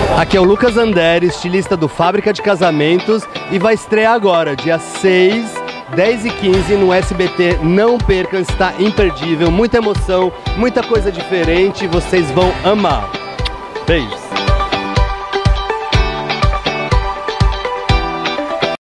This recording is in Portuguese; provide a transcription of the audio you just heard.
Aqui é o Lucas Andere, estilista do Fábrica de Casamentos, e vai estrear agora, dia 6, 10 e 15 no SBT. Não percam, está imperdível, muita emoção, muita coisa diferente, vocês vão amar. Beijos!